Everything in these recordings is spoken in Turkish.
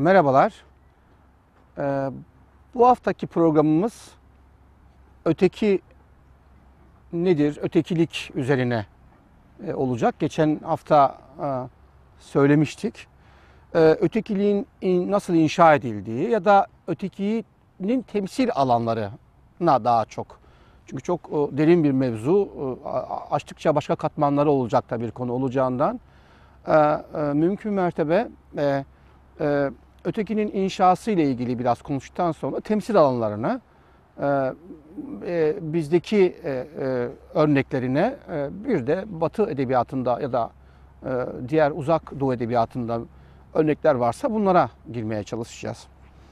Merhabalar. Ee, Bu haftaki programımız öteki nedir, ötekilik üzerine olacak. Geçen hafta söylemiştik. Ötekiliğin nasıl inşa edildiği ya da ötekinin temsil alanlarına daha çok. Çünkü çok derin bir mevzu. Açtıkça başka katmanları olacak da bir konu olacağından mümkün mertebe ötekinin inşası ile ilgili biraz konuştuktan sonra temsil alanlarına, bizdeki örneklerine, bir de Batı edebiyatında ya da diğer uzak Doğu edebiyatında örnekler varsa bunlara girmeye çalışacağız.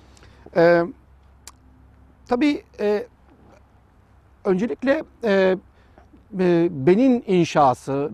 Tabii öncelikle benin inşası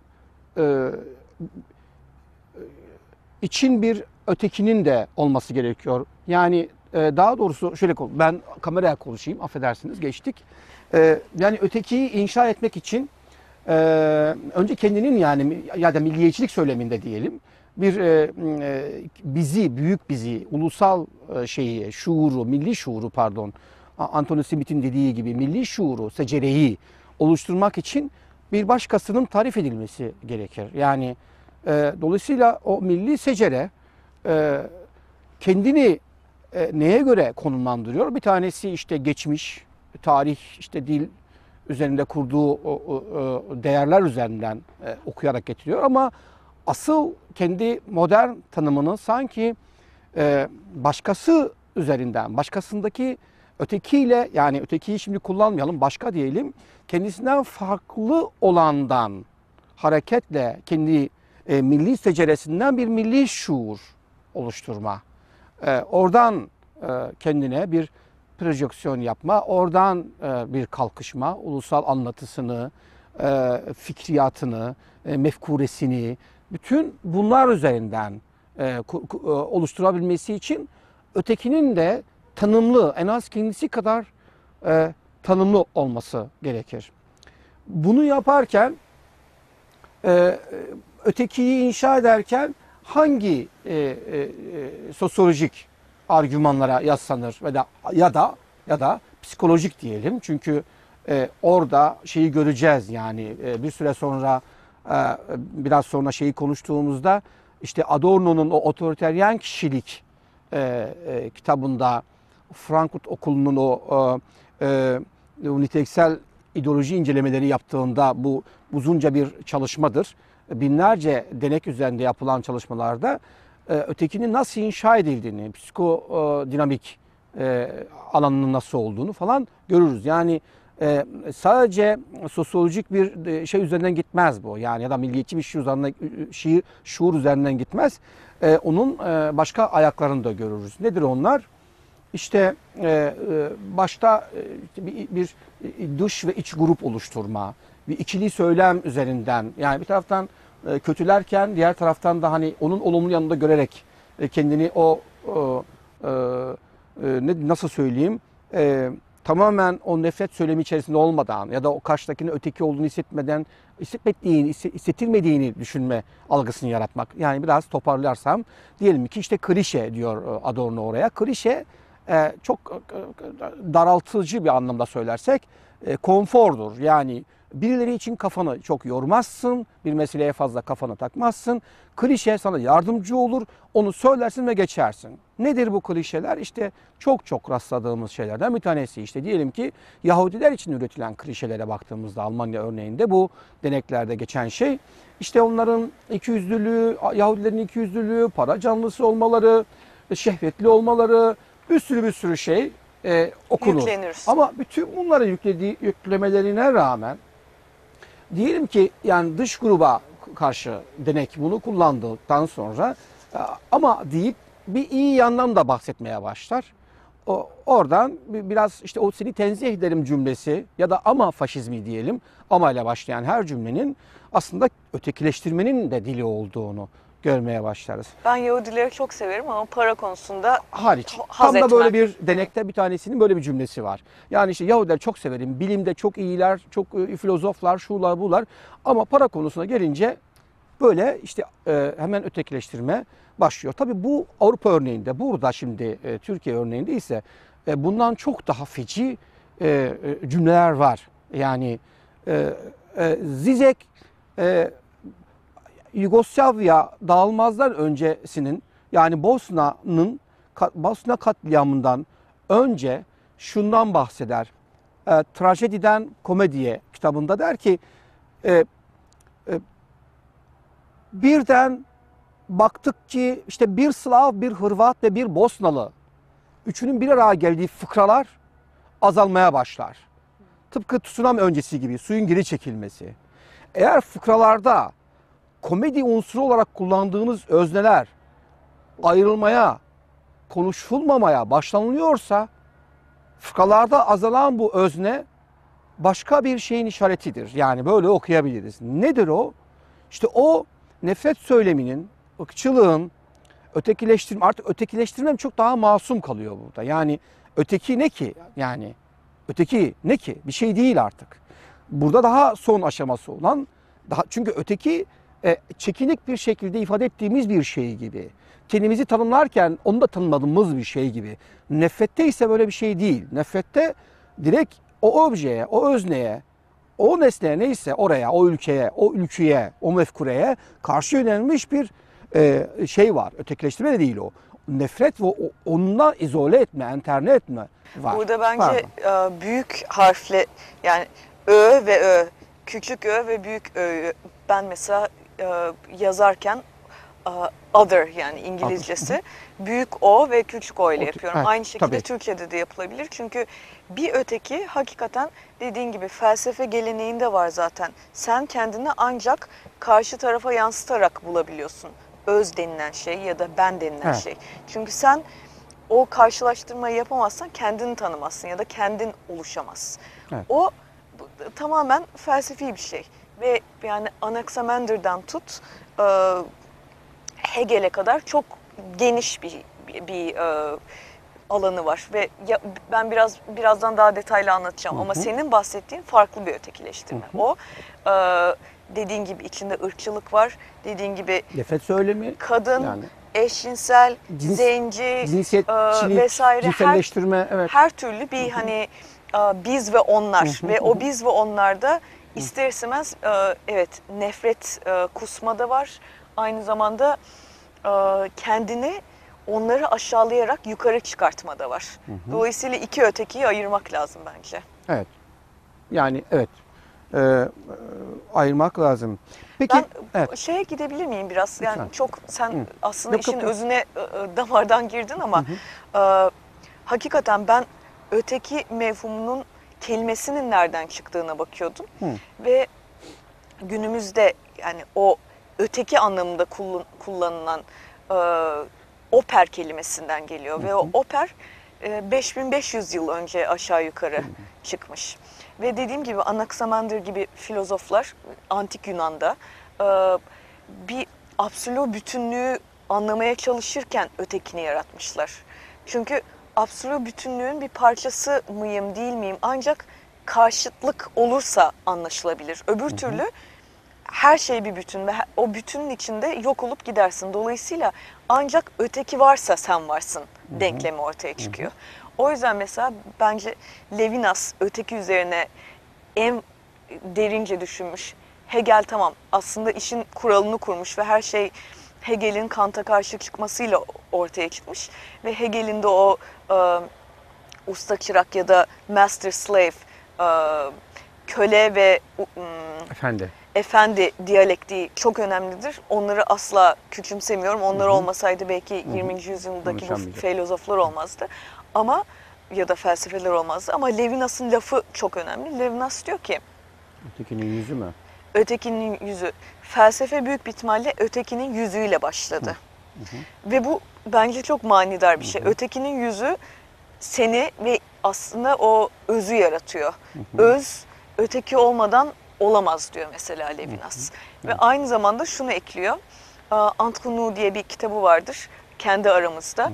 için bir ötekinin de olması gerekiyor. Yani daha doğrusu şöyle, ben kameraya konuşayım, affedersiniz, geçtik. Yani ötekiyi inşa etmek için önce kendinin, yani ya da milliyetçilik söyleminde diyelim, bir bizi, büyük bizi, ulusal şeyi, şuuru, milli şuuru pardon, Anthony Smith'in dediği gibi milli şuuru, secereyi oluşturmak için bir başkasının tarif edilmesi gerekir. Yani dolayısıyla o milli secere kendini neye göre konumlandırıyor? Bir tanesi işte geçmiş, tarih, işte dil üzerinde kurduğu değerler üzerinden okuyarak getiriyor. Ama asıl kendi modern tanımını sanki başkası üzerinden, başkasındaki ötekiyle, yani ötekiyi şimdi kullanmayalım, başka diyelim, kendisinden farklı olandan hareketle kendi milli seceresinden bir milli şuur oluşturma. Oradan kendine bir projeksiyon yapma, oradan bir kalkışma, ulusal anlatısını, fikriyatını, mefkuresini, bütün bunlar üzerinden oluşturabilmesi için ötekinin de tanımlı, en az kendisi kadar tanımlı olması gerekir. Bunu yaparken ötekiyi inşa ederken hangi sosyolojik argümanlara yaslanır ya da psikolojik diyelim, çünkü orada şeyi göreceğiz, yani bir süre sonra biraz sonra şeyi konuştuğumuzda işte Adorno'nun o otoriteryen kişilik kitabında, Frankfurt Okulu'nun o niteliksel ideoloji incelemeleri yaptığında, bu uzunca bir çalışmadır. Binlerce denek üzerinde yapılan çalışmalarda ötekinin nasıl inşa edildiğini, psikodinamik alanının nasıl olduğunu falan görürüz. Yani sadece sosyolojik bir şey üzerinden gitmez bu. Yani ya da milliyetçi bir şuur üzerinden gitmez. Onun başka ayaklarını da görürüz. Nedir onlar? İşte başta bir dış ve iç grup oluşturma, bir ikili söylem üzerinden, yani bir taraftan kötülerken diğer taraftan da hani onun olumlu yanında görerek kendini nasıl söyleyeyim, tamamen o nefret söylemi içerisinde olmadan ya da o karşıdakinin öteki olduğunu hissettirmediğini düşünme algısını yaratmak. Yani biraz toparlarsam diyelim ki işte klişe diyor Adorno oraya. Klişe çok daraltıcı bir anlamda söylersek konfordur. Yani birileri için kafanı çok yormazsın, bir meseleye fazla kafanı takmazsın. Klişe sana yardımcı olur, onu söylersin ve geçersin. Nedir bu klişeler? İşte çok rastladığımız şeylerden bir tanesi. İşte diyelim ki Yahudiler için üretilen klişelere baktığımızda, Almanya örneğinde bu deneklerde geçen şey, işte onların ikiyüzlülüğü, Yahudilerin ikiyüzlülüğü, para canlısı olmaları, şehvetli olmaları, bir sürü şey okunur. Yüklenir. Ama bütün bunları yüklemelerine rağmen diyelim ki yani dış gruba karşı denek bunu kullandıktan sonra ama deyip bir iyi yandan da bahsetmeye başlar. Oradan biraz işte o seni tenzih ederim cümlesi ya da ama faşizmi diyelim, ama ile başlayan her cümlenin aslında ötekileştirmenin de dili olduğunu görmeye başlarız. Ben Yahudileri çok severim ama para konusunda hariç. haz Tam da etmem. böyle bir denekte bir tanesinin böyle bir cümlesi var. Yani işte Yahudileri çok severim, bilimde çok iyiler, çok filozoflar, şular bular, ama para konusuna gelince Böyle işte hemen ötekileştirme başlıyor. Tabii bu Avrupa örneğinde, burada şimdi Türkiye örneğinde ise bundan çok daha feci cümleler var. Yani Zizek Yugoslavya dağılmazdan öncesinin, yani Bosna katliamından önce şundan bahseder. Trajediden Komediye kitabında der ki birden baktık ki işte bir Slav, bir Hırvat ve bir Bosnalı, üçünün bir araya geldiği fıkralar azalmaya başlar. Tıpkı tsunami öncesi gibi suyun geri çekilmesi. Eğer fıkralarda komedi unsuru olarak kullandığınız özneler ayrılmaya, konuşulmamaya başlanılıyorsa, fıkralarda azalan bu özne başka bir şeyin işaretidir. Yani böyle okuyabiliriz. Nedir o? İşte o nefret söyleminin, ırkçılığın, ötekileştirme, artık ötekileştirmem çok daha masum kalıyor burada. Yani öteki ne ki? Yani öteki ne ki? Bir şey değil artık. Burada daha son aşaması olan, çünkü öteki çekinik bir şekilde ifade ettiğimiz bir şey gibi. Kendimizi tanımlarken onu da tanımadığımız bir şey gibi. Nefrette ise böyle bir şey değil. Nefrette direkt o objeye, o özneye, o nesneye, neyse oraya, o ülkeye, o ülküye, o mefkureye karşı yönelmiş bir şey var. Ötekileştirme de değil o. Nefret ve onunla izole etme, enterne etme var. Burada bence büyük harfle, yani Ö ve Ö, küçük Ö ve büyük Ö. Ben mesela yazarken other, yani İngilizcesi büyük O ve küçük O ile yapıyorum. Evet, Aynı şekilde tabii. Türkçe'de de yapılabilir. Çünkü bir öteki hakikaten dediğin gibi felsefe geleneğinde var zaten. Sen kendini ancak karşı tarafa yansıtarak bulabiliyorsun. Öz denilen şey ya da ben denilen Evet. şey. Çünkü sen o karşılaştırmayı yapamazsan kendini tanımazsın ya da kendin oluşamazsın. Evet. O tamamen felsefi bir şey. Ve yani Anaximander'dan tut Hegel'e kadar çok geniş bir alanı var ve ben birazdan daha detaylı anlatacağım ama senin bahsettiğin farklı bir ötekileştirme. O dediğin gibi içinde ırkçılık var, dediğin gibi Nefret söylemi, kadın, yani eşcinsel, zenci cinsiyetçilik, vesaire cinselleştirme, evet. her türlü bir hani biz ve onlar ve o biz ve onlarda ister istemez evet nefret kusma da var. Aynı zamanda kendini onları aşağılayarak yukarı çıkartma da var. Dolayısıyla iki ötekiyi ayırmak lazım bence. Evet. Yani evet. Ayırmak lazım. Peki, Ben evet. şeye gidebilir miyim biraz? Yani Lütfen. çok sen aslında Yok, işin yok, yok. özüne damardan girdin ama hakikaten ben öteki mefhumunun kelimesinin nereden çıktığına bakıyordum. Ve günümüzde yani o öteki anlamında kullanılan oper kelimesinden geliyor ve o oper 5500 yıl önce aşağı yukarı çıkmış. Ve dediğim gibi Anaximander gibi filozoflar antik Yunan'da bir absolu bütünlüğü anlamaya çalışırken ötekini yaratmışlar. Çünkü absolu bütünlüğün bir parçası mıyım değil miyim ancak karşıtlık olursa anlaşılabilir. Öbür türlü her şey bir bütün ve o bütünün içinde yok olup gidersin. Dolayısıyla ancak öteki varsa sen varsın denklemi ortaya çıkıyor. O yüzden mesela bence Levinas öteki üzerine en derince düşünmüş. Hegel tamam aslında işin kuralını kurmuş ve her şey Hegel'in Kant'a karşı çıkmasıyla ortaya çıkmış. Ve Hegel'in de o usta çırak ya da master slave, köle ve efendi diyalektiği çok önemlidir. Onları asla küçümsemiyorum. Onlar olmasaydı belki 20. yüzyıldaki bu filozoflar olmazdı. Ama ya da felsefeler olmazdı. Ama Levinas'ın lafı çok önemli. Levinas diyor ki Ötekinin yüzü mü? ötekinin yüzü. Felsefe büyük bir ihtimalle ötekinin yüzüyle başladı. Ve bu bence çok manidar bir şey. Ötekinin yüzü seni ve aslında o özü yaratıyor. Öz öteki olmadan olamaz diyor mesela Levinas. Ve aynı zamanda şunu ekliyor. Entre nous diye bir kitabı vardır kendi aramızda.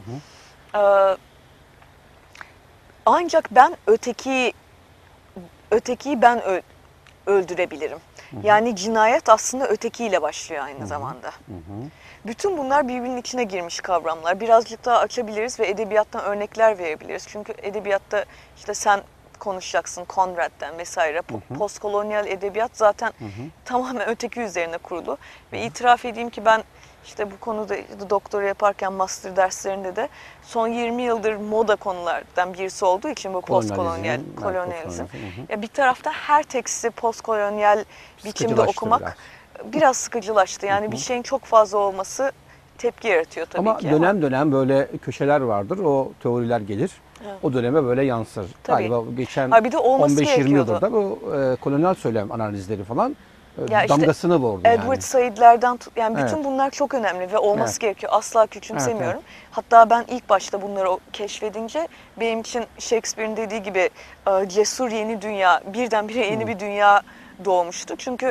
Ancak ben ötekiyi ben öldürebilirim. Yani cinayet aslında ötekiyle başlıyor aynı zamanda. Bütün bunlar birbirinin içine girmiş kavramlar. Birazcık daha açabiliriz ve edebiyattan örnekler verebiliriz. Çünkü edebiyatta işte sen konuşacaksın Conrad'den vesaire. Postkolonyal edebiyat zaten tamamen öteki üzerine kurulu. Ve itiraf edeyim ki ben işte bu konuda doktora yaparken master derslerinde de son 20 yıldır moda konulardan birisi olduğu için bu postkolonyal, kolonyalizm. Ya bir tarafta her teksti postkolonyal biçimde okumak biraz sıkıcılaştı. Yani bir şeyin çok fazla olması tepki yaratıyor tabii ama ki. Dönem dönem böyle köşeler vardır. O teoriler gelir. Evet. O döneme böyle yansır. Tabii. Galiba geçen Bir de olması 15-20 yıldır gerekiyordu. da bu kolonyal söylem analizleri falan Ya işte damgasını vurdu Edward yani. Said'lerden yani bütün Evet. bunlar çok önemli ve olması Evet. gerekiyor. Asla küçümsemiyorum. Evet, Hatta ben ilk başta bunları keşfedince benim için Shakespeare'in dediği gibi cesur yeni dünya, birdenbire yeni bir dünya doğmuştu. Çünkü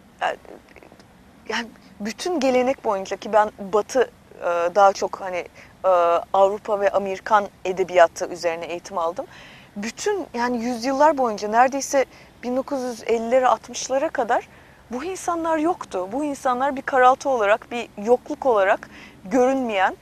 yani bütün gelenek boyunca ki ben Batı daha çok hani Avrupa ve Amerikan edebiyatı üzerine eğitim aldım. Bütün yani yüzyıllar boyunca neredeyse 1950'lere 60'lara kadar bu insanlar yoktu. Bu insanlar bir karaltı olarak, bir yokluk olarak görünmeyen,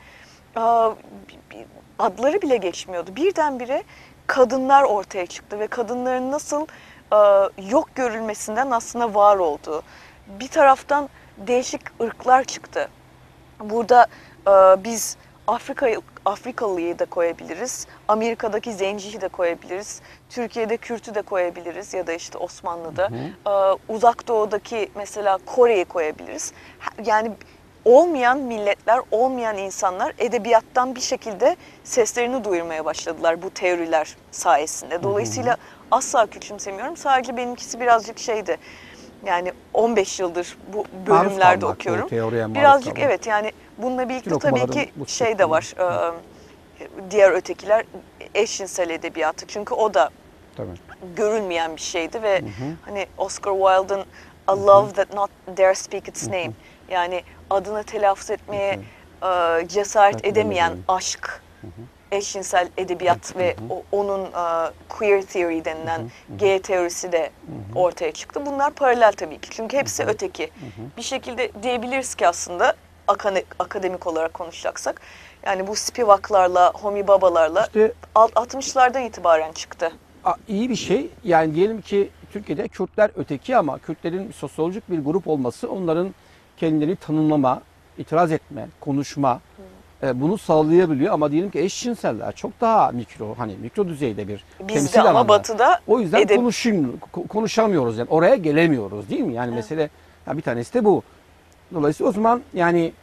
adları bile geçmiyordu. Birdenbire kadınlar ortaya çıktı ve kadınların nasıl yok görülmesinden aslında var olduğu. Bir taraftan değişik ırklar çıktı. Burada biz Afrikalıyı da koyabiliriz. Amerika'daki Zenciyi de koyabiliriz. Türkiye'de Kürt'ü de koyabiliriz ya da işte Osmanlı'da. Uzak Doğu'daki mesela Kore'yi koyabiliriz. Yani olmayan milletler, olmayan insanlar edebiyattan bir şekilde seslerini duyurmaya başladılar bu teoriler sayesinde. Dolayısıyla asla küçümsemiyorum. Sadece benimkisi birazcık şeydi. Yani 15 yıldır bu bölümlerde okuyorum. Birazcık evet yani bununla birlikte tabii ki şey de var. Diğer ötekiler eşcinsel edebiyatı. Çünkü o da görülmeyen bir şeydi ve hani Oscar Wilde'ın A Love That Not Dare Speak Its Name. Yani adını telaffuz etmeye cesaret edemeyen aşk. Eşcinsel edebiyat ve onun queer theory denilen G teorisi de ortaya çıktı. Bunlar paralel tabii ki. Çünkü hepsi öteki. Bir şekilde diyebiliriz ki aslında akademik olarak konuşacaksak yani bu Spivak'larla, Homi Baba'larla İşte 60'lardan itibaren çıktı. İyi bir şey. Yani diyelim ki Türkiye'de Kürtler öteki ama Kürtlerin sosyolojik bir grup olması onların kendilerini tanımlama, itiraz etme, konuşma bunu sağlayabiliyor ama diyelim ki eşcinseller çok daha mikro düzeyde bir Bizde temsil ama alanı. Batı'da O yüzden konuşamıyoruz yani oraya gelemiyoruz değil mi? Yani mesele bir tanesi de bu. Dolayısıyla o zaman yani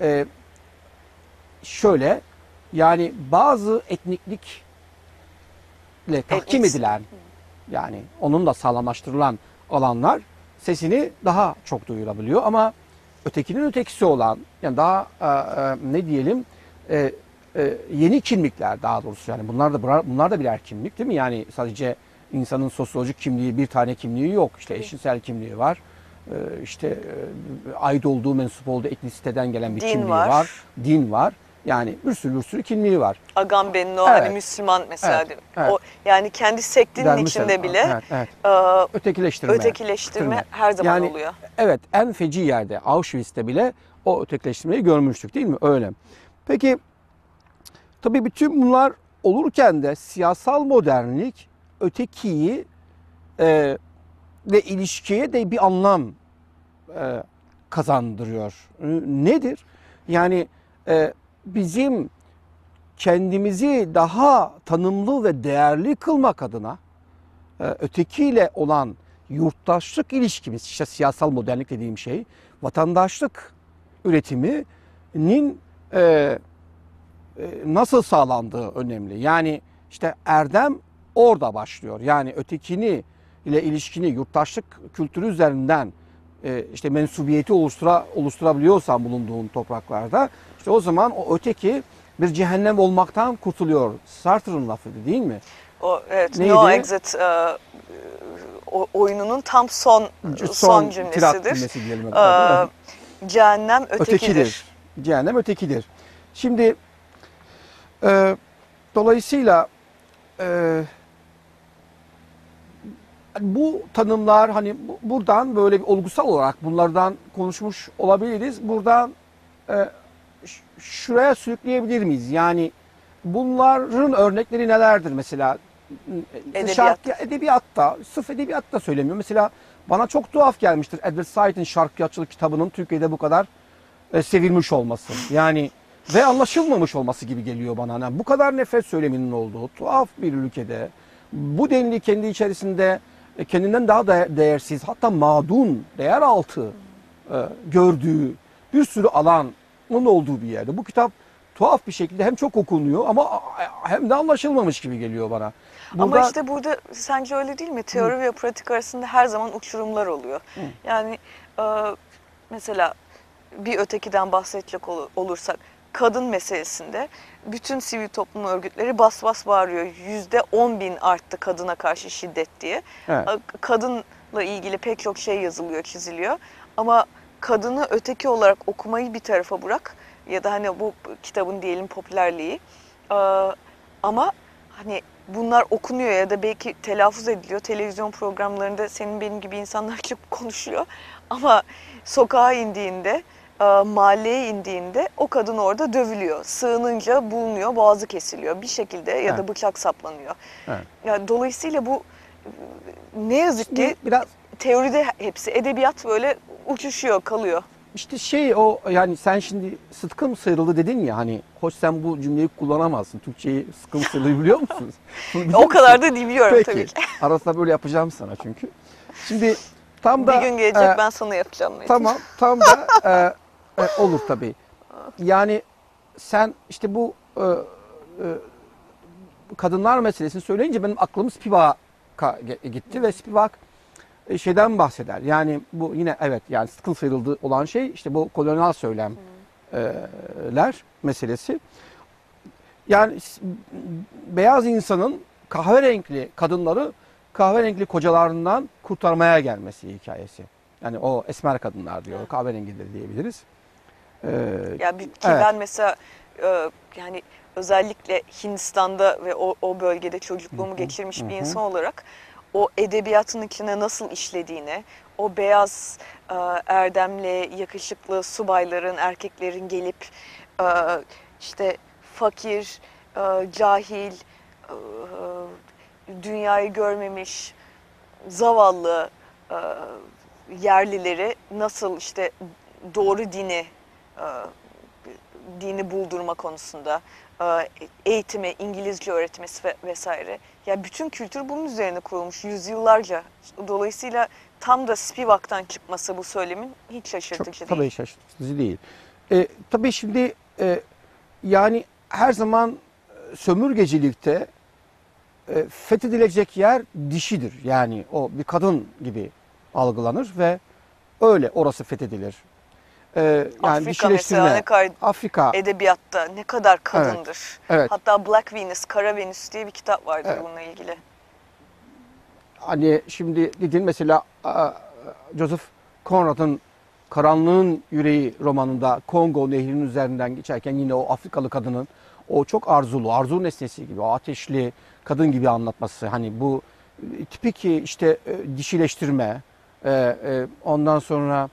şöyle yani bazı etniklikle tahkim edilen yani onunla sağlamlaştırılan alanlar sesini daha çok duyurabiliyor ama ötekinin ötekisi olan yani daha ne diyelim yeni kimlikler daha doğrusu yani bunlar da birer kimlik değil mi? Yani sadece insanın sosyolojik kimliği bir tane kimliği yok. İşte eşcinsel kimliği var. İşte ait olduğu mensup olduğu etnisiteden gelen bir kimliği var. Din var. Yani bir sürü kimliği var. Agambenno hani Müslüman mesela o yani kendi sektinin içinde bile ötekileştirme her zaman oluyor. Evet, en feci yerde Auschwitz'te bile o ötekileştirmeyi görmüştük değil mi? Öyle. Peki tabii bütün bunlar olurken de siyasal modernlik ötekiyi ve ilişkiye de bir anlam kazandırıyor. Nedir? Yani bizim kendimizi daha tanımlı ve değerli kılmak adına ötekiyle olan yurttaşlık ilişkimiz, işte siyasal modernlik dediğim şey, vatandaşlık üretiminin nasıl sağlandığı önemli. Yani işte erdem orada başlıyor. Yani ötekini ile ilişkini yurttaşlık kültürü üzerinden işte mensubiyeti oluşturabiliyorsan bulunduğun topraklarda işte o zaman o öteki bir cehennem olmaktan kurtuluyor. Sartre'ın lafıydı değil mi? O evet. Neydi? No Exit oyununun tam son cümlesidir. Diyelim, cehennem ötekidir. Cehennem ötekidir. Şimdi dolayısıyla bu tanımlar hani buradan böyle bir olgusal olarak bunlardan konuşmuş olabiliriz. Buradan şuraya sürükleyebilir miyiz? Yani bunların örnekleri nelerdir mesela? Edebiyat. Edebiyatta, sırf edebiyatta söylemiyorum. Mesela bana çok tuhaf gelmiştir Edward Said'in şarkıyatçılık kitabının Türkiye'de bu kadar sevilmiş olması. Yani ve anlaşılmamış olması gibi geliyor bana. Yani bu kadar nefret söyleminin olduğu tuhaf bir ülkede bu denli kendi içerisinde kendinden daha değersiz, hatta madun, değer altı gördüğü bir sürü alanın olduğu bir yerde. Bu kitap tuhaf bir şekilde hem çok okunuyor ama hem de anlaşılmamış gibi geliyor bana. Ama işte burada sence öyle değil mi? Teori ve pratik arasında her zaman uçurumlar oluyor. Yani mesela bir ötekiden bahsedecek olursak kadın meselesinde bütün sivil toplum örgütleri bas bas bağırıyor. %10.000 arttı kadına karşı şiddet diye. Evet. Kadınla ilgili pek çok şey yazılıyor, çiziliyor. Ama kadını öteki olarak okumayı bir tarafa bırak ya da hani bu kitabın diyelim popülerliği. Ama hani bunlar okunuyor ya da belki telaffuz ediliyor. Televizyon programlarında senin benim gibi insanlar çıkıp konuşuyor. Ama sokağa indiğinde, mahalleye indiğinde o kadın orada dövülüyor. Sığınınca bulunuyor, boğazı kesiliyor bir şekilde ya da bıçak saplanıyor. Evet. Yani dolayısıyla bu ne yazık ki biraz teoride hepsi, edebiyat böyle uçuşuyor, kalıyor. İşte o yani sen şimdi sıtkım sıyrıldı dedin ya, hani hoş sen bu cümleyi kullanamazsın. Türkçeyi sıtkım sıyrıldı biliyor musunuz? O kadar da biliyorum Peki. tabii ki. Arasında böyle yapacağım sana çünkü. Şimdi tam da Bir gün gelecek ben sana yapacağım. Metin. Tamam, tam da olur tabii. Yani sen işte bu kadınlar meselesini söyleyince benim aklım Spivak'a gitti ve Spivak şeyden bahseder. Yani bu yine evet yani sıtkın sıyrıldı olan şey işte bu kolonyal söylemler meselesi. Yani beyaz insanın kahverengi kadınları kahverengi kocalarından kurtarmaya gelmesi hikayesi. Yani o esmer kadınlar diyor, kahverengileri diyebiliriz. Ya ki evet. ben mesela yani özellikle Hindistan'da ve o bölgede çocukluğumu geçirmiş bir insan olarak o edebiyatın içine nasıl işlediğini, o beyaz erdemli, yakışıklı subayların, erkeklerin gelip işte fakir, cahil, dünyayı görmemiş, zavallı yerlileri nasıl işte doğru dini buldurma konusunda eğitimi, İngilizce öğretmesi vesaire. Ya bütün kültür bunun üzerine kurulmuş yüzyıllarca. Dolayısıyla tam da Spivak'tan çıkması bu söylemin hiç şaşırtıcı değil. Tabii şaşırtıcı değil. Tabii şimdi yani her zaman sömürgecilikte fethedilecek yer dişidir. Yani o bir kadın gibi algılanır ve öyle orası fethedilir. Yani Afrika mesela ne kadar Afrika edebiyatta ne kadar kadındır. Evet. Hatta Black Venus, Kara Venüs diye bir kitap vardır bununla ilgili. Hani şimdi dedin mesela Joseph Conrad'ın Karanlığın Yüreği romanında Kongo Nehri'nin üzerinden geçerken yine o Afrikalı kadının o çok arzu nesnesi gibi, o ateşli kadın gibi anlatması. Hani bu tipik işte dişileştirme, ondan sonra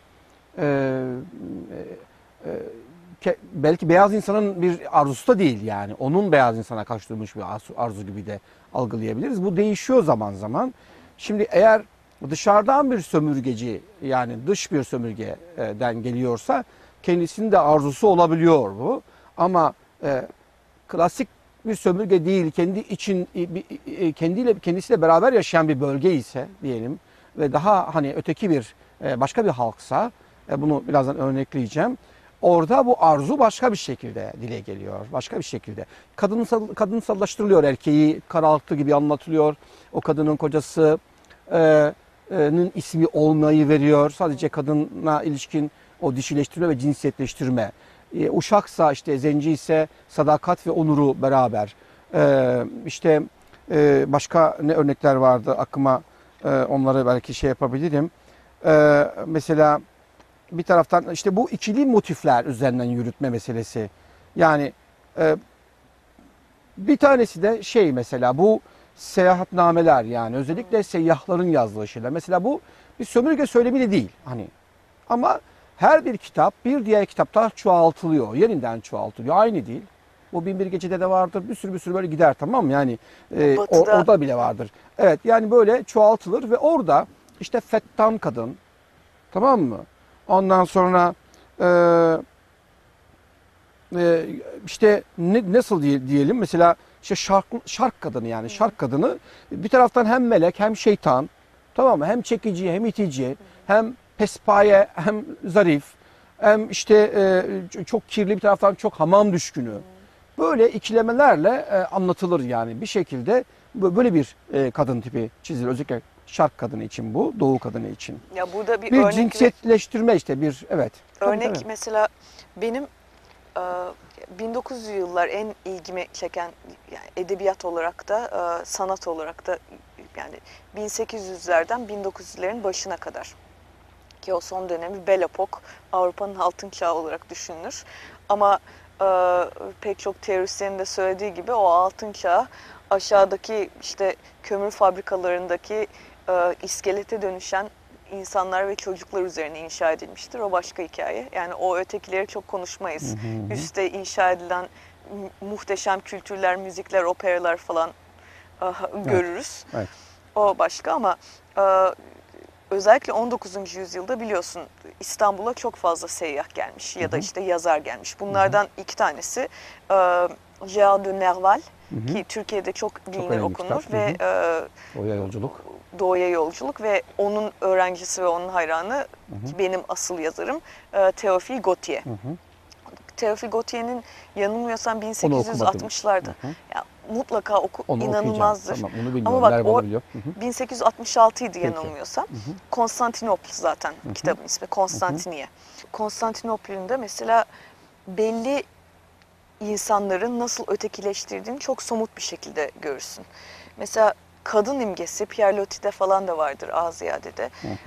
belki beyaz insanın bir arzusu da değil yani. Onun beyaz insana karşı duymuş bir arzu gibi de algılayabiliriz. Bu değişiyor zaman zaman. Şimdi eğer dışarıdan bir sömürgeci yani dış bir sömürgeden geliyorsa kendisinin de arzusu olabiliyor bu. Ama klasik bir sömürge değil, kendisiyle beraber yaşayan bir bölge ise diyelim ve daha hani öteki bir başka bir halksa bunu birazdan örnekleyeceğim. Orada bu arzu başka bir şekilde dile geliyor. Başka bir şekilde. Kadınsallaştırılıyor, erkeği karaltı gibi anlatılıyor. O kadının kocasının ismi olmayı veriyor. Sadece kadına ilişkin o dişileştirme ve cinsiyetleştirme. Uşaksa işte zenci ise sadakat ve onuru beraber. İşte başka ne örnekler vardı aklıma, onları belki şey yapabilirim. Mesela bir taraftan işte bu ikili motifler üzerinden yürütme meselesi. Yani bir tanesi de şey mesela bu seyahatnameler, yani özellikle seyyahların yazdığı şeyler. Mesela bu bir sömürge söylemi değil hani, ama her bir kitap bir diğer kitaptan çoğaltılıyor, yeniden çoğaltılıyor. Aynı değil. Bu Binbir Gece'de de vardır. Bir sürü böyle gider, tamam mı? Yani Batı'da orada bile vardır. Evet, yani böyle çoğaltılır ve orada işte fettan kadın, tamam mı? Ondan sonra işte nasıl diyelim, mesela işte şark kadını, yani şark kadını bir taraftan hem melek hem şeytan, tamam mı? Hem çekici hem itici, hem pespaye hem zarif, hem işte çok kirli, bir taraftan çok hamam düşkünü. Böyle ikilemelerle anlatılır yani bir şekilde, böyle bir kadın tipi çizilir. Özellikle şark kadını için bu, doğu kadını için. ya burada bir Bir örnek cinsiyetleştirme işte, bir evet. örnek Tabii. mesela benim 1900'lü yıllar en ilgimi çeken, yani edebiyat olarak da sanat olarak da, yani 1800'lerden 1900'lerin başına kadar, ki o son dönemi Belle Epoque, Avrupa'nın altın çağı olarak düşünülür. Ama pek çok teorisyenin de söylediği gibi o altın çağı aşağıdaki işte kömür fabrikalarındaki iskelete dönüşen insanlar ve çocuklar üzerine inşa edilmiştir. O başka hikaye. Yani o ötekileri çok konuşmayız. Üste inşa edilen muhteşem kültürler, müzikler, operalar falan görürüz. Evet. O başka, ama özellikle 19. yüzyılda biliyorsun İstanbul'a çok fazla seyyah gelmiş ya da işte yazar gelmiş. Bunlardan iki tanesi Gérard de Nerval, ki Türkiye'de çok bilinir, önemli okunur kitap. ve Doğuya yolculuk. Doğuya Yolculuk, ve onun öğrencisi ve onun hayranı, ki benim asıl yazarım, Théophile Gautier. Théophile Gautier'in yanılmıyorsam 1860'larda. Ya, mutlaka oku, Onu inanılmazdır. Tamam, onu bilmiyorum. Ama bak Merve onu o biliyor. 1866 idi Peki. yanılmıyorsam. Konstantinopl zaten kitabın ismi, Konstantiniye. Konstantinopol'ün de mesela belli insanların nasıl ötekileştirdiğini çok somut bir şekilde görürsün. Mesela kadın imgesi Pierre Loti'de falan da vardır, Aziyade'de.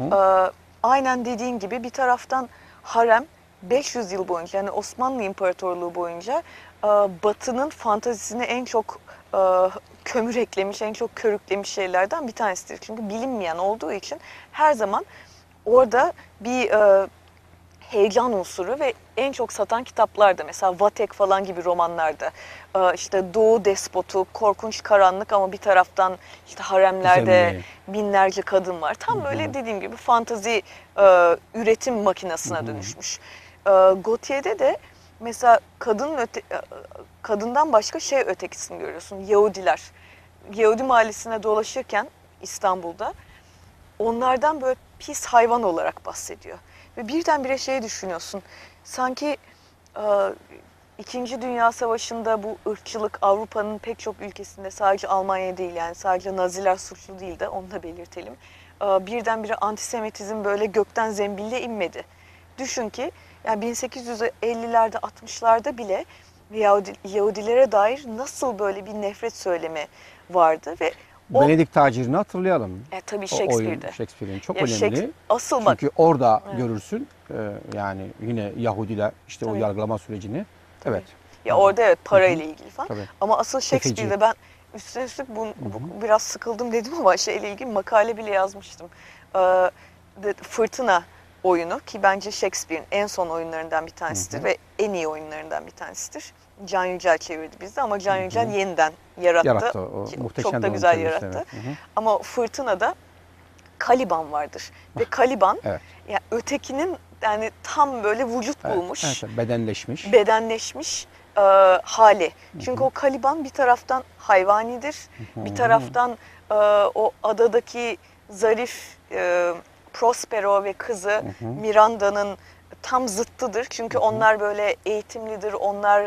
Aynen dediğin gibi bir taraftan harem 500 yıl boyunca, yani Osmanlı İmparatorluğu boyunca Batı'nın fantazisine en çok kömür eklemiş, en çok körüklemiş şeylerden bir tanesidir. Çünkü bilinmeyen olduğu için her zaman orada bir heyecan unsuru ve en çok satan kitaplarda, mesela Vatek falan gibi romanlarda işte Doğu despotu, korkunç karanlık, ama bir taraftan işte haremlerde Gizemli. binlerce kadın var. Tam böyle dediğim gibi fantazi üretim makinesine dönüşmüş. Gautier'de de mesela kadından başka şey ötekisini görüyorsun. Yahudiler. Yahudi mahallesine dolaşırken İstanbul'da onlardan böyle pis hayvan olarak bahsediyor. Ve birdenbire şey düşünüyorsun. Sanki İkinci Dünya Savaşı'nda bu ırkçılık Avrupa'nın pek çok ülkesinde, sadece Almanya değil, yani sadece Naziler suçlu değil de onu da belirtelim. Birdenbire antisemitizm böyle gökten zembille inmedi. Düşün ki yani 1850'lerde 60'larda bile Yahudilere dair nasıl böyle bir nefret söylemi vardı ve Venedik tacirini hatırlayalım. tabii O oyun Shakespeare'de. Shakespeare'in çok Ya önemli. asıl bak, Çünkü orada Evet. görürsün yani yine Yahudiler işte o Tabii. yargılama sürecini. Evet. ya orada evet parayla ilgili falan. Tabii. Ama asıl Shakespeare'de ben üstüne üstlük biraz sıkıldım dedim ama şeyle ilgili makale bile yazmıştım. Fırtına oyunu, ki bence Shakespeare'in en son oyunlarından bir tanesidir ve en iyi oyunlarından bir tanesidir. Can Yücel çevirdi bizde, ama Can Yücel yeniden yarattı. Yarattı. O muhteşem Çok da bir güzel oyun çevirisi, yarattı. evet. Ama Fırtına'da Caliban vardır. Ve Caliban Evet. yani ötekinin, yani tam böyle vücut bulmuş, Evet, bedenleşmiş. bedenleşmiş hali. Çünkü o Caliban bir taraftan hayvanidir, bir taraftan o adadaki zarif Prospero ve kızı Miranda'nın tam zıttıdır. Çünkü onlar böyle eğitimlidir, onlar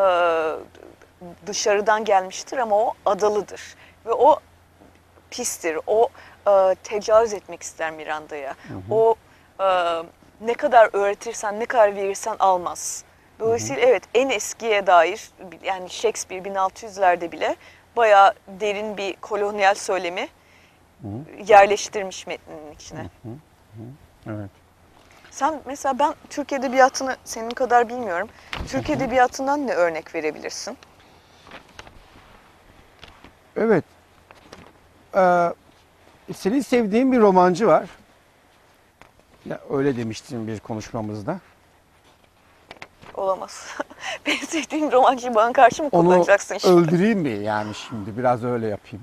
dışarıdan gelmiştir ama o adalıdır. Ve o pistir, o tecavüz etmek ister Miranda'ya. O ne kadar öğretirsen, ne kadar verirsen almaz. Dolayısıyla evet, en eskiye dair, yani Shakespeare 1600'lerde bile bayağı derin bir kolonyal söylemi yerleştirmiş metninin içine. Evet. Sen mesela, ben Türk Edebiyatı'nı senin kadar bilmiyorum. Türk Edebiyatı'ndan ne örnek verebilirsin? Evet. senin sevdiğin bir romancı var. Ya öyle demiştin bir konuşmamızda. Olamaz. Benim sevdiğim romancıyı bana karşı mı Onu kullanacaksın şimdi? öldüreyim mi yani şimdi? Biraz öyle yapayım.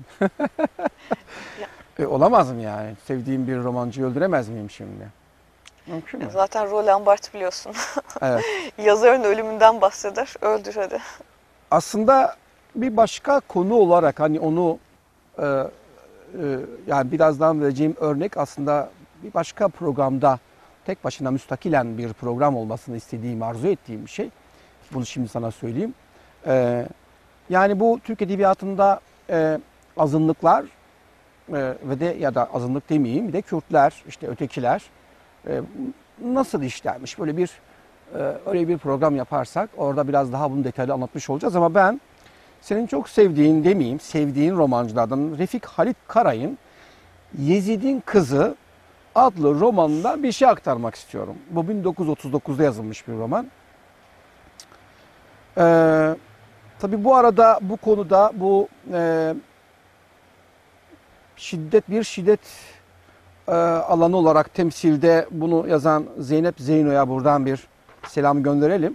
Olamaz mı yani? Sevdiğim bir romancıyı öldüremez miyim şimdi? Mümkün mü? Zaten Roland Barthes biliyorsun. Evet. Yazarın ölümünden bahseder. Öldür hadi. Aslında bir başka konu olarak hani onu yani birazdan vereceğim örnek aslında bir başka programda tek başına müstakilen bir program olmasını istediğim, arzu ettiğim bir şey. Bunu şimdi sana söyleyeyim. Yani bu Türk Edebiyatı'nda azınlıklar ve de ya da azınlık demeyeyim bir de Kürtler, işte ötekiler nasıl işlenmiş? Böyle bir öyle bir program yaparsak orada biraz daha bunu detaylı anlatmış olacağız ama ben senin çok sevdiğin demeyeyim, sevdiğin romancılardan Refik Halit Karay'ın Yezid'in Kızı adlı romanından bir şey aktarmak istiyorum. Bu 1939'da yazılmış bir roman. Tabii bu arada bu konuda bu şiddet alanı olarak temsilde bunu yazan Zeynep Zeyno'ya buradan bir selam gönderelim.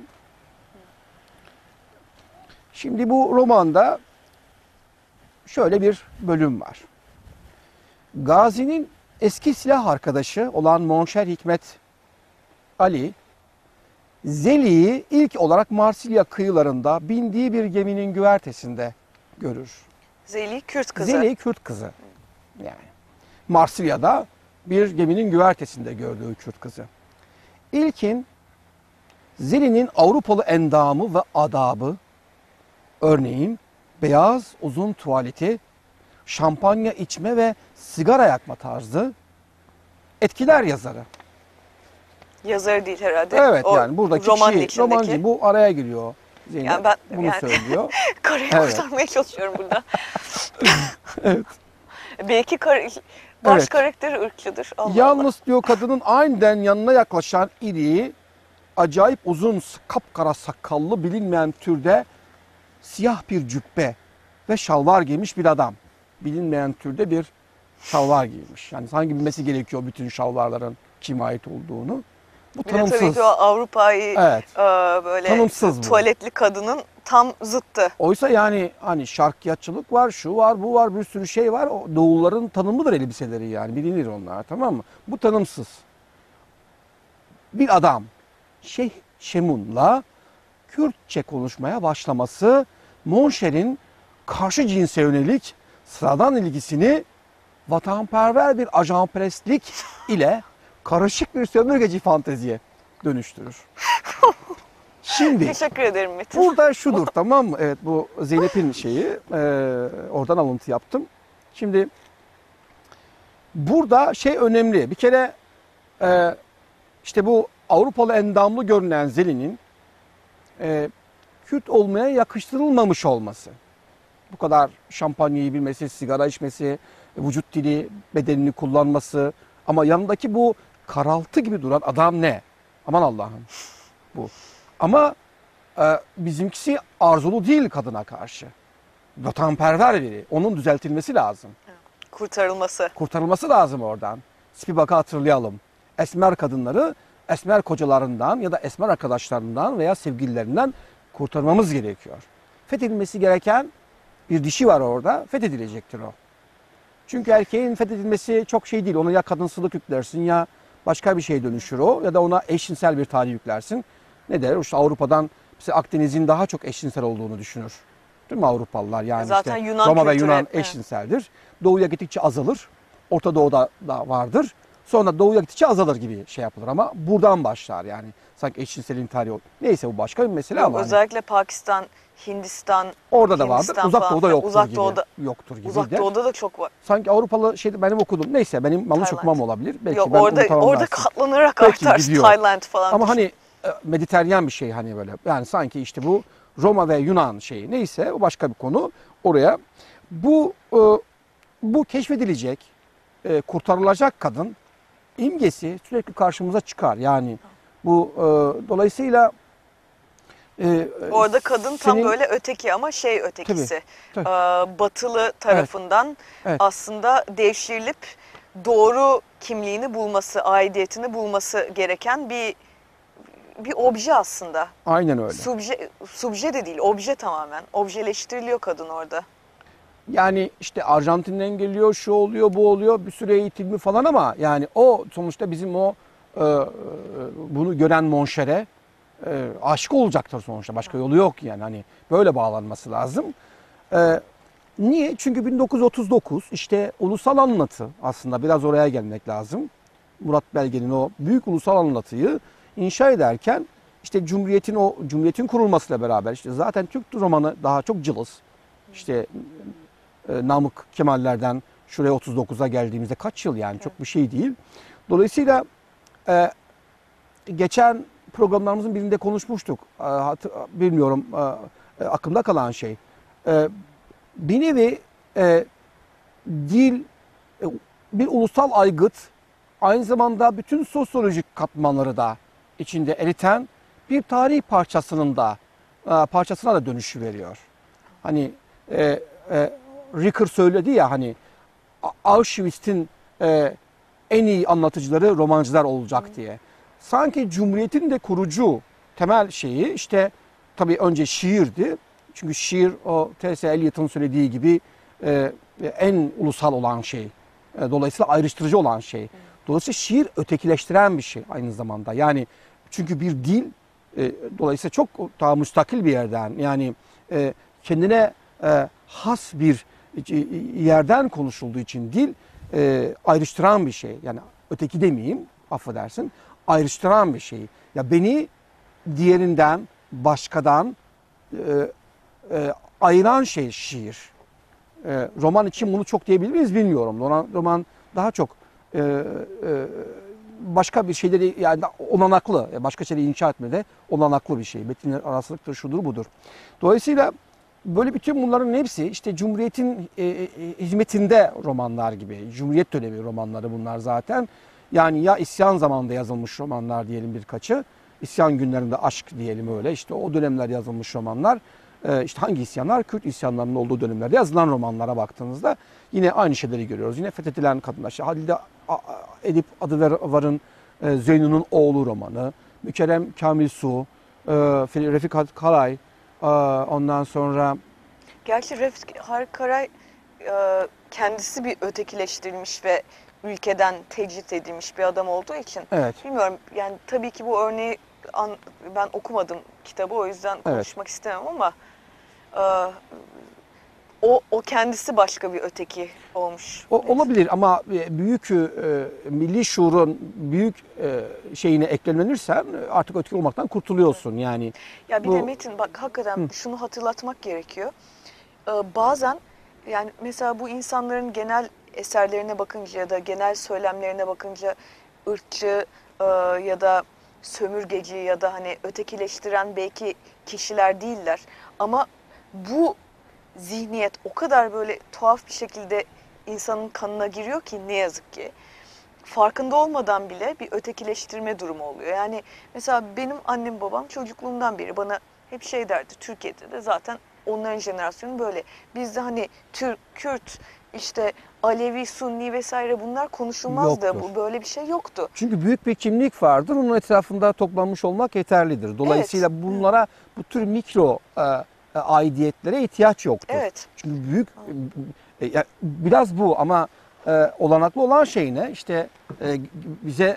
Şimdi bu romanda şöyle bir bölüm var. Gazi'nin eski silah arkadaşı olan Monşer Hikmet Ali, Zeli'yi ilk olarak Marsilya kıyılarında bindiği bir geminin güvertesinde görür. Zeli Kürt kızı. Zeli Kürt kızı. Yani Marsilya'da bir geminin güvertesinde gördüğü Kürt kızı. İlkin Zeli'nin Avrupalı endamı ve adabı, örneğin beyaz uzun tuvaleti, şampanya içme ve sigara yakma tarzı etkiler yazarı. Yazarı değil herhalde. Evet O yani buradaki romanın kişi, içindeki. romancı bu araya giriyor. Zeynep Yani ben bunu söylüyor. karıyı Evet. kurtarmaya çalışıyorum burada. Evet. Belki baş Evet. karakteri ırkçıdır. Allah Allah. Yalnız diyor kadının aniden yanına yaklaşan iri, acayip uzun, kapkara sakallı bilinmeyen türde siyah bir cübbe ve şalvar giymiş bir adam. Bilinmeyen türde bir şalvar giymiş. Yani sanki bilmesi gerekiyor bütün şalvarların kime ait olduğunu. Bu Bir de tabii tanımsız. ki o Avrupa'yı Evet. böyle Tanımsız bu. tuvaletli kadının tam zıttı. Oysa yani hani şarkiyatçılık var, şu var, bu var, bir sürü şey var. O doğulların tanımıdır elbiseleri yani. Bilinir onlar, tamam mı? Bu tanımsız. Bir adam Şeyh Şemun'la Kürtçe konuşmaya başlaması Monşer'in karşı cinse yönelik sıradan ilgisini vatanperver bir ajanperestlik ile karışık bir sömürgeci fanteziye dönüştürür. Şimdi Teşekkür ederim Metin. burada şudur, tamam mı? Evet, bu Zeynep'in şeyi, oradan alıntı yaptım. Şimdi burada şey önemli. Bir kere işte bu Avrupalı endamlı görünen Zeli'nin Kürt olmaya yakıştırılmamış olması. Bu kadar şampanyayı bilmesi, sigara içmesi, vücut dili, bedenini kullanması. Ama yanındaki bu karaltı gibi duran adam ne? Aman Allah'ım bu. Ama bizimkisi arzulu değil kadına karşı. Vatanperver biri. Onun düzeltilmesi lazım. Kurtarılması. Kurtarılması lazım oradan. Spivak'ı hatırlayalım. Esmer kadınları esmer kocalarından ya da esmer arkadaşlarından veya sevgililerinden kurtarmamız gerekiyor. Fethedilmesi gereken bir dişi var orada. Fethedilecektir o. Çünkü erkeğin fethedilmesi çok şey değil. Ona ya kadınsılık yüklersin ya başka bir şey dönüşür o. Ya da ona eşcinsel bir tarih yüklersin. Ne der? İşte Avrupa'dan mesela Akdeniz'in daha çok eşcinsel olduğunu düşünür. Değil mi Avrupalılar? Yani Zaten işte Yunan Roma ve kültürü Yunan hep, evet. eşcinseldir. Doğuya gittikçe azalır. Orta Doğu'da da vardır. Sonra doğuya gittikçe azalır gibi şey yapılır ama buradan başlar yani. Sanki eşcinselliğin tarihi. Neyse bu başka bir mesele Yok, ama. Hani özellikle Pakistan, Hindistan, orada da vardır. Hindistan Uzak falan Doğu'da filan. yoktur Uzak gibi. Doğu'da, Yoktur gibi Uzak der. Doğu'da da çok var. Sanki Avrupalı şeyde benim okudum. Neyse benim yanlış Tayland. okumam olabilir. Belki Yok ben orada onu tamamlarsın. katlanarak Belki artar gidiyor. Tayland falan. Ama düşün. hani Mediterranean bir şey hani böyle. Yani sanki işte bu Roma ve Yunan şeyi neyse o başka bir konu oraya. Bu keşfedilecek, kurtarılacak kadın imgesi sürekli karşımıza çıkar. Yani bu dolayısıyla Orada kadın tam senin, böyle öteki ama şey ötekisi. tabii. Batılı tarafından evet. aslında devşirilip doğru kimliğini bulması, aidiyetini bulması gereken bir obje aslında. Aynen öyle. Subje de değil, obje tamamen. Objeleştiriliyor kadın orada. Yani işte Arjantin'den geliyor, şu oluyor, bu oluyor, bir süre eğitimi falan ama yani o sonuçta bizim o bunu gören monşere aşık olacaktır sonuçta. Başka yolu yok yani. Hani böyle bağlanması lazım. Niye? Çünkü 1939 işte ulusal anlatı, aslında biraz oraya gelmek lazım. Murat Belge'nin o büyük ulusal anlatıyı inşa ederken işte Cumhuriyet'in kurulmasıyla beraber işte zaten Türk romanı daha çok cılız. İşte Namık Kemal'lerden şuraya 39'a geldiğimizde kaç yıl yani, çok bir şey değil. Dolayısıyla geçen programlarımızın birinde konuşmuştuk. Bilmiyorum, aklımda kalan şey. Bir nevi dil bir ulusal aygıt, aynı zamanda bütün sosyolojik katmanları da içinde eriten bir tarih parçasına da dönüşü veriyor. Hani Ricker söyledi ya, hani Auschwitz'in en iyi anlatıcıları romancılar olacak diye. Sanki Cumhuriyet'in de kurucu temel şeyi işte tabii önce şiirdi. Çünkü şiir, o T.S. Eliot'un söylediği gibi en ulusal olan şey. Dolayısıyla ayrıştırıcı olan şey. Dolayısıyla şiir ötekileştiren bir şey aynı zamanda. Yani çünkü bir dil dolayısıyla çok daha müstakil bir yerden, yani kendine has bir yerden konuşulduğu için dil ayrıştıran bir şey. Yani öteki demeyeyim, affedersin, ayrıştıran bir şey. Ya beni diğerinden, başkadan ayıran şey şiir. Roman için bunu çok diyebilir miyiz bilmiyorum. Roman daha çok başka bir şeyleri, yani olanaklı, başka şeyleri inşa etmede olanaklı bir şey. Metinler arasılıktır, şudur budur. Dolayısıyla böyle bütün bunların hepsi işte Cumhuriyet'in hizmetinde romanlar gibi. Cumhuriyet dönemi romanları bunlar zaten. Yani ya isyan zamanında yazılmış romanlar diyelim birkaçı. İsyan günlerinde aşk diyelim öyle. İşte o dönemler yazılmış romanlar. İşte hangi isyanlar? Kürt isyanlarının olduğu dönemlerde yazılan romanlara baktığınızda yine aynı şeyleri görüyoruz. Yine fethedilen kadınlar. İşte Halide Edip Adıvar'ın Zeyno'nun oğlu romanı. Mükerrem Kamil Su, Refik Halit Karay, ondan sonra... Gerçi Refik Halit Karay kendisi bir ötekileştirilmiş ve ülkeden tecrit edilmiş bir adam olduğu için Evet. bilmiyorum, yani tabii ki bu örneği ben okumadım kitabı, o yüzden konuşmak istemem ama o kendisi başka bir öteki olmuş. Olabilir ama büyük milli şuurun büyük şeyine eklenirsen artık öteki olmaktan kurtuluyorsun yani. Ya bir de Metin bak, hakikaten şunu hatırlatmak gerekiyor. Bazen yani mesela bu insanların genel eserlerine bakınca ya da genel söylemlerine bakınca ırkçı ya da sömürgeci ya da hani ötekileştiren belki kişiler değiller. Ama bu zihniyet o kadar böyle tuhaf bir şekilde insanın kanına giriyor ki, ne yazık ki. Farkında olmadan bile bir ötekileştirme durumu oluyor. Yani mesela benim annem babam çocukluğumdan beri bana hep şey derdi. Türkiye'de de zaten onların jenerasyonu böyle. Bizde hani Türk, Kürt, işte Alevi, Sunni vesaire bunlar konuşulmazdı. Yoktur. Bu böyle bir şey yoktu. Çünkü büyük bir kimlik vardır. Onun etrafında toplanmış olmak yeterlidir. Dolayısıyla bunlara, bu tür mikro aidiyetlere ihtiyaç yoktur. Evet. Çünkü büyük biraz bu ama olanaklı olan şey ne? İşte bize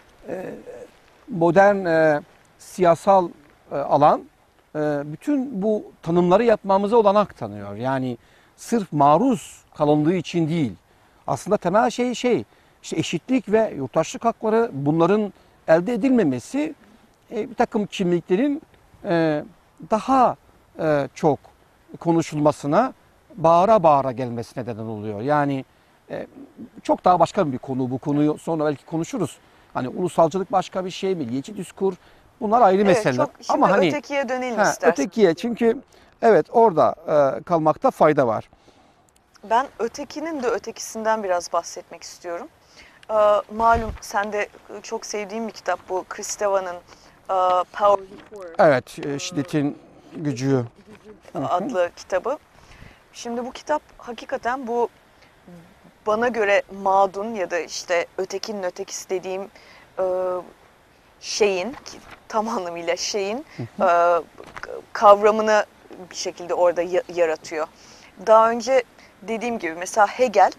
modern siyasal alan bütün bu tanımları yapmamıza olanak tanıyor. Yani sırf maruz kalındığı için değil. Aslında temel şey işte eşitlik ve yurttaşlık hakları, bunların elde edilmemesi bir takım kimliklerin daha çok konuşulmasına, bağıra bağıra gelmesine neden oluyor. Yani çok daha başka bir konu. Bu konuyu sonra belki konuşuruz. Hani ulusalcılık başka bir şey, milliyetçi diskur, bunlar ayrı meseleler. Çok, şimdi ama hani ötekiye dönelim istersen. ötekiye, çünkü evet orada kalmakta fayda var. Ben ötekinin de ötekisinden biraz bahsetmek istiyorum. Malum sen de çok sevdiğin bir kitap bu, Kristeva'nın Power of Horror Evet, şiddetin gücü. adlı kitabı. Şimdi bu kitap hakikaten bu bana göre mağdun ya da işte ötekinin ötekisi dediğim e, şeyin tam anlamıyla şeyin kavramını bir şekilde orada yaratıyor. Daha önce dediğim gibi mesela Hegel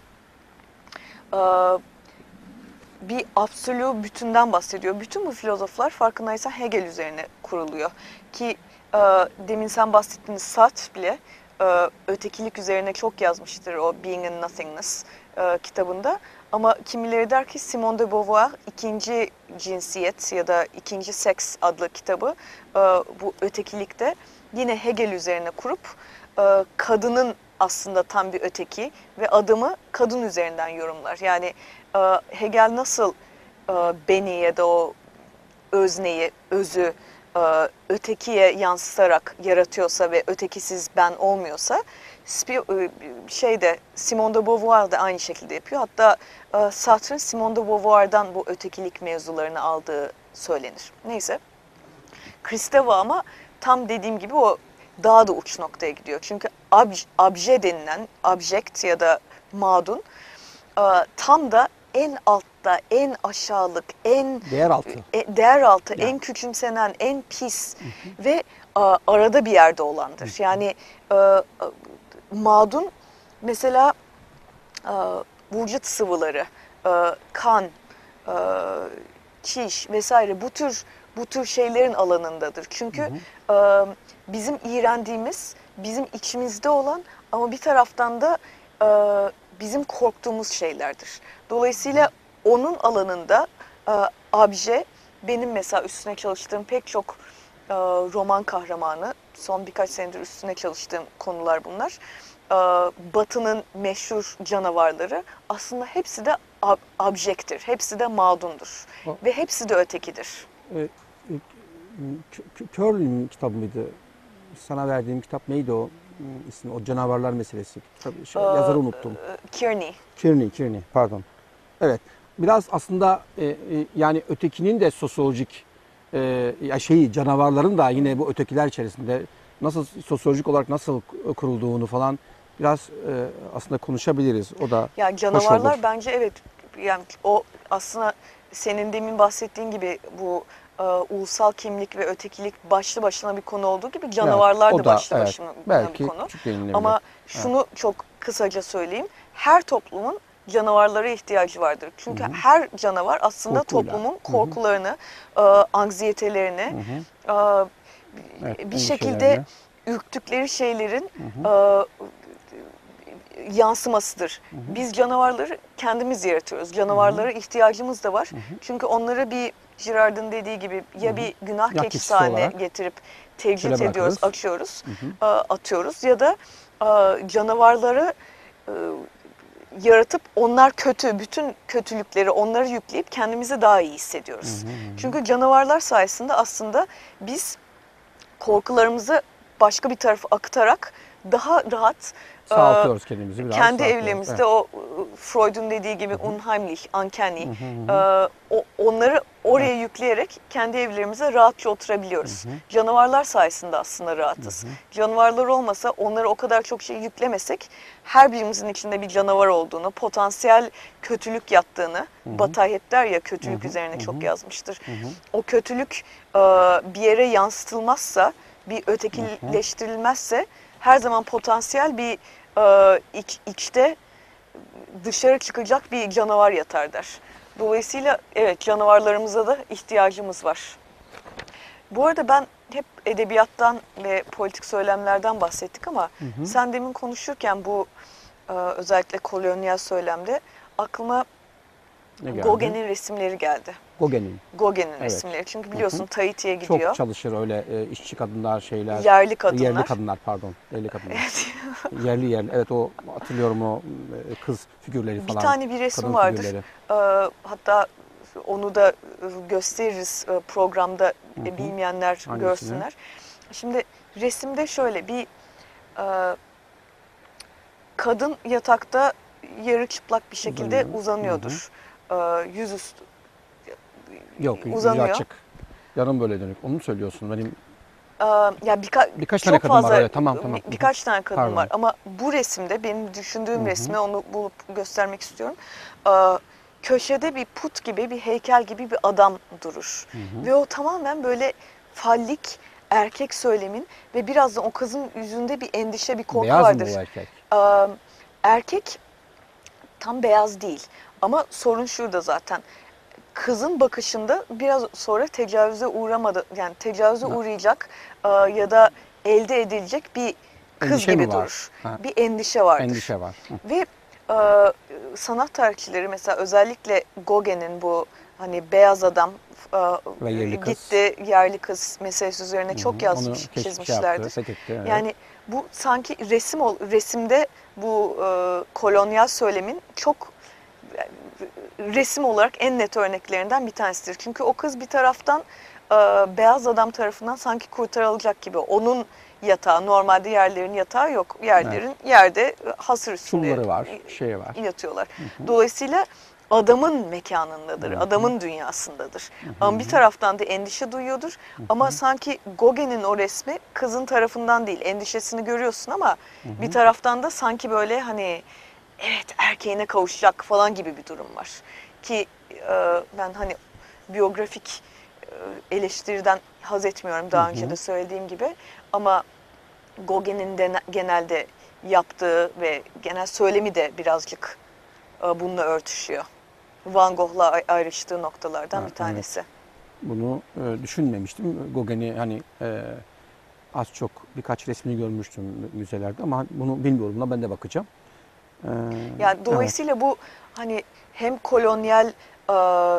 bir absolu bütünden bahsediyor. Bütün bu filozoflar farkındaysan Hegel üzerine kuruluyor. Ki demin sen bahsettiğiniz Sartre bile ötekilik üzerine çok yazmıştır o Being and Nothingness kitabında. Ama kimileri der ki Simone de Beauvoir ikinci cinsiyet ya da ikinci seks adlı kitabı bu ötekilikte yine Hegel üzerine kurup kadının aslında tam bir öteki ve adamı kadın üzerinden yorumlar. Yani Hegel nasıl beni ya da o özneyi, özü ötekiye yansıtarak yaratıyorsa ve ötekisiz ben olmuyorsa Simone de Beauvoir da aynı şekilde yapıyor. Hatta Sartre'ın Simone de Beauvoir'dan bu ötekilik mevzularını aldığı söylenir. Neyse. Kristeva ama tam dediğim gibi o daha da uç noktaya gidiyor. Çünkü abje denilen, abject ya da mağdun tam da en altta, en aşağılık, en değer altı, Yani. en küçümsenen, en pis ve arada bir yerde olandır. Yani mağdun mesela vücut sıvıları, kan, çiş vesaire bu tür şeylerin alanındadır. Çünkü bizim iğrendiğimiz, bizim içimizde olan ama bir taraftan da bizim korktuğumuz şeylerdir. Dolayısıyla onun alanında abje, benim mesela üstüne çalıştığım pek çok roman kahramanı, son birkaç senedir üstüne çalıştığım konular bunlar. Batı'nın meşhur canavarları aslında hepsi de abjektir, hepsi de mağdundur ve hepsi de ötekidir. Curley'nin kitabı mıydı? Sana verdiğim kitap neydi o? İsmi, o canavarlar meselesi. Yazarı unuttum. Kearney, pardon. Evet. Biraz aslında yani ötekinin de sosyolojik canavarların da yine bu ötekiler içerisinde nasıl sosyolojik olarak nasıl kurulduğunu falan biraz aslında konuşabiliriz. O da yani canavarlar bence evet, yani o aslında senin demin bahsettiğin gibi bu ulusal kimlik ve ötekilik başlı başına bir konu olduğu gibi canavarlar evet, da başlı başına belki bir konu. denilebilir. Ama şunu çok kısaca söyleyeyim. Her toplumun canavarlara ihtiyacı vardır. Çünkü her canavar aslında toplumun korkularını, anksiyetelerini, bir şekilde ürktükleri şeylerin yansımasıdır. Biz canavarları kendimiz yaratıyoruz. Canavarlara ihtiyacımız da var. Çünkü onları bir Girard'ın dediği gibi ya bir günah keçisi haline getirip tecrit ediyoruz, açıyoruz, atıyoruz ya da canavarları yaratıp onlar kötü, bütün kötülükleri onları yükleyip kendimizi daha iyi hissediyoruz. Çünkü canavarlar sayesinde aslında biz korkularımızı başka bir tarafa aktarak daha rahat sağaltıyoruz kendimizi biraz. Kendi evlerimizde o Freud'un dediği gibi unheimlich, uncanny, onları oraya yükleyerek kendi evlerimize rahatça oturabiliyoruz. Canavarlar sayesinde aslında rahatız. Canavarlar olmasa onları o kadar çok şey yüklemesek her birimizin içinde bir canavar olduğunu, potansiyel kötülük yattığını, Bataille hep der ya kötülük üzerine çok yazmıştır. O kötülük bir yere yansıtılmazsa, bir ötekileştirilmezse her zaman potansiyel bir içte dışarı çıkacak bir canavar yatar der. Dolayısıyla evet canavarlarımıza da ihtiyacımız var. Bu arada ben hep edebiyattan ve politik söylemlerden bahsettik ama sen demin konuşurken bu özellikle kolonyal söylemde aklıma Gauguin'in resimleri geldi. Gauguin'in resimleri. Çünkü biliyorsun Tahiti'ye gidiyor. Çok çalışır öyle işçi kadınlar şeyler. Yerli kadınlar. Yerli kadınlar. Evet. yerli. Evet o hatırlıyorum o kız figürleri falan. Bir tane bir resim vardır. Hatta onu da gösteririz programda bilmeyenler görsünler. Şimdi resimde şöyle bir kadın yatakta yarı çıplak bir şekilde uzanıyordur. Yüzüstü uzanıyor. uzanıyor. Yüzü açık. Yarım böyle dönük. Onu mu söylüyorsun? Benim Ya birkaç çok tane kadın var fazla öyle. Tamam. birkaç tane kadın Pardon. var ama bu resimde benim düşündüğüm Hı. resmi onu bulup göstermek istiyorum. Köşede bir put gibi bir heykel gibi bir adam durur ve o tamamen böyle fallik erkek söylemin ve birazdan o kızın yüzünde bir endişe bir korku Beyaz mı vardır. o erkek? Erkek tam beyaz değil ama sorun şurada zaten. Kızın bakışında biraz sonra tecavüze uğramadı, yani tecavüze Ha, uğrayacak ya da elde edilecek bir kız endişe mi gibi var? durur. Ha, Bir endişe vardır. endişe var. Hı. Ve sanat tarihçileri mesela özellikle Gauguin'in bu hani beyaz adam Ve yerli kız. gitti yerli kız meselesi üzerine Hı. çok Onu yazmış, şey yaptı, çizmişlerdir. fethetti. Evet. Yani bu sanki resimde bu kolonyal söylemin çok resim olarak en net örneklerinden bir tanesidir. Çünkü o kız bir taraftan beyaz adam tarafından sanki kurtarılacak gibi. Onun yatağı, normalde yerlerin yatağı yok. Evet. Yerde hasır üstünde Çulları var, şey var. yatıyorlar. Dolayısıyla adamın mekanındadır, adamın dünyasındadır. Ama bir taraftan da endişe duyuyordur. Ama sanki Gauguin'in o resmi kızın tarafından değil, endişesini görüyorsun ama bir taraftan da sanki böyle hani evet erkeğine kavuşacak falan gibi bir durum var. Ki ben hani biyografik eleştiriden haz etmiyorum daha önce de söylediğim gibi. Ama Gauguin'in de genelde yaptığı ve genel söylemi de birazcık bununla örtüşüyor. Van Gogh'la ayrıştığı noktalardan bir Evet. tanesi. Bunu düşünmemiştim. Gauguin'i hani az çok birkaç resmini görmüştüm müzelerde ama bunu bilmiyorum da ben de bakacağım. E, Yani evet. dolayısıyla bu hani hem kolonyal e,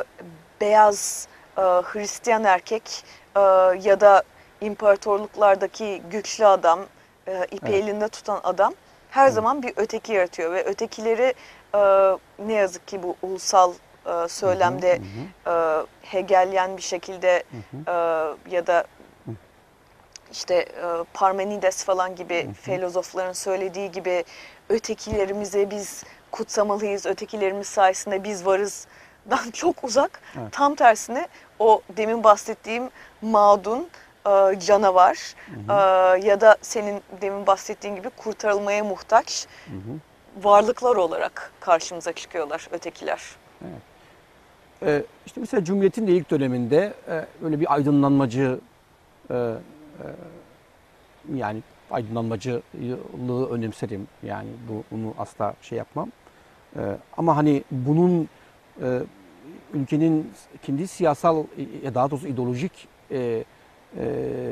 beyaz Hristiyan erkek ya da imparatorluklardaki güçlü adam, ipi Evet. elinde tutan adam her Evet. zaman bir öteki yaratıyor ve ötekileri e, ne yazık ki bu ulusal söylemde Hegelian bir şekilde ya da işte Parmenides falan gibi filozofların söylediği gibi ötekilerimize biz kutsamalıyız, ötekilerimiz sayesinde biz varızdan çok uzak. Evet. Tam tersine o demin bahsettiğim mağdun, canavar ya da senin demin bahsettiğin gibi kurtarılmaya muhtaç varlıklar olarak karşımıza çıkıyorlar ötekiler. İşte mesela Cumhuriyet'in de ilk döneminde böyle bir aydınlanmacı e, yani aydınlanmacılığı önemserim. Yani bunu asla şey yapmam. Ama hani bunun e, ülkenin kendi siyasal ya daha doğrusu ideolojik e,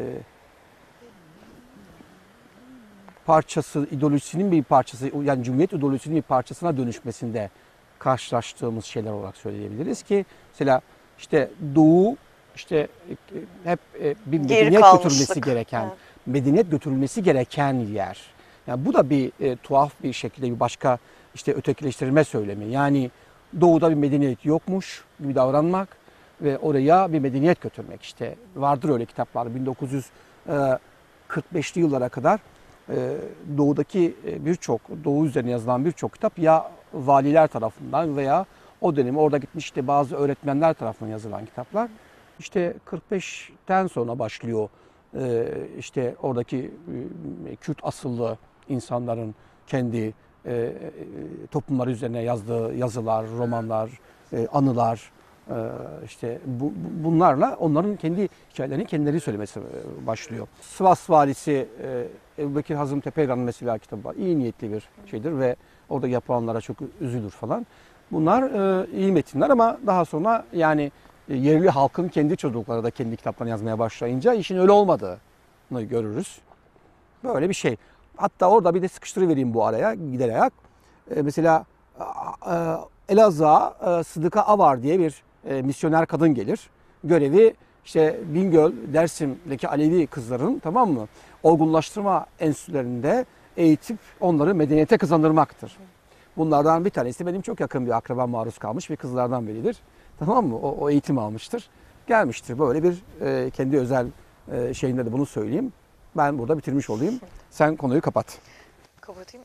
parçası, ideolojisinin bir parçası, yani Cumhuriyet ideolojisinin bir parçasına dönüşmesinde karşılaştığımız şeyler olarak söyleyebiliriz ki mesela işte Doğu işte hep bir Geri medeniyet götürülmesi kalmışlık. gereken, Evet. medeniyet götürülmesi gereken yer. Yani bu da bir tuhaf bir şekilde bir başka işte ötekileştirilme söylemi. Yani Doğu'da bir medeniyet yokmuş gibi davranmak ve oraya bir medeniyet götürmek. İşte vardır öyle kitaplar 1945'li yıllara kadar Doğu'daki birçok, Doğu üzerine yazılan birçok kitap ya valiler tarafından veya o dönemi orada gitmiş işte bazı öğretmenler tarafından yazılan kitaplar. İşte 45'ten sonra başlıyor işte oradaki Kürt asıllı insanların kendi toplumları üzerine yazdığı yazılar, romanlar, anılar, işte bunlarla onların kendi hikayelerini kendileri söylemesi başlıyor. Sivas valisi Ebubekir Hazım Tepegran'ın mesela kitabı var. İyi niyetli bir şeydir ve orada yapılanlara çok üzülür falan. Bunlar iyi metinler ama daha sonra yani yerli halkın kendi çocukları da kendi kitaplarını yazmaya başlayınca işin öyle olmadığını görürüz. Böyle bir şey. Hatta orada bir de sıkıştırıvereyim bu araya gider ayak. Mesela Elazığ'a Sıdıka Avar diye bir misyoner kadın gelir. Görevi işte Bingöl, Dersim'deki Alevi kızların tamam mı? Olgunlaştırma enstitülerinde eğitip onları medeniyete kazandırmaktır. Bunlardan bir tanesi benim çok yakın bir akrabam maruz kalmış bir kızlardan biridir. Tamam mı? O eğitim almıştır. Gelmiştir böyle bir kendi özel şeyinde de bunu söyleyeyim. Ben burada bitirmiş olayım. Sen konuyu kapat. Kapatayım.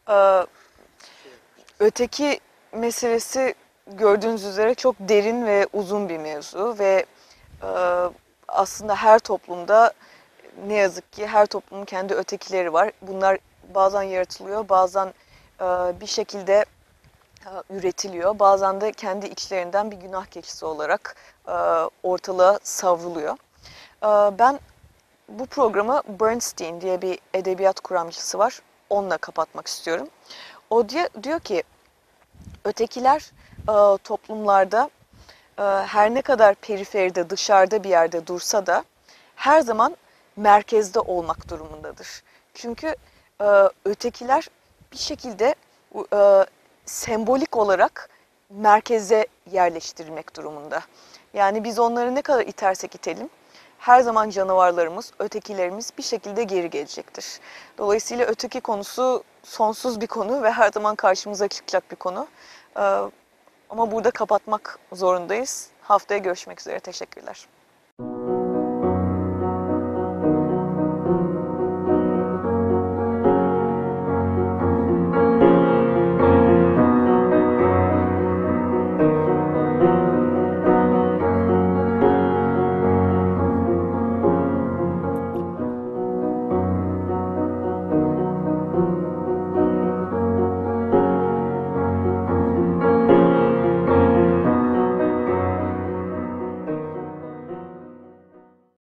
Öteki meselesi gördüğünüz üzere çok derin ve uzun bir mevzu ve e, aslında her toplumda ne yazık ki her toplumun kendi ötekileri var. Bunlar bazen yaratılıyor, bazen bir şekilde üretiliyor. Bazen de kendi içlerinden bir günah keçisi olarak ortalığa savruluyor. Ben bu programı Bernstein diye bir edebiyat kuramcısı var. Onunla kapatmak istiyorum. O diyor ki ötekiler toplumlarda her ne kadar periferide, dışarıda bir yerde dursa da her zaman merkezde olmak durumundadır. Çünkü ötekiler bir şekilde sembolik olarak merkeze yerleştirilmek durumunda. Yani biz onları ne kadar itersek itelim, her zaman canavarlarımız, ötekilerimiz bir şekilde geri gelecektir. Dolayısıyla öteki konusu sonsuz bir konu ve her zaman karşımıza çıkacak bir konu. Ama burada kapatmak zorundayız. Haftaya görüşmek üzere. Teşekkürler.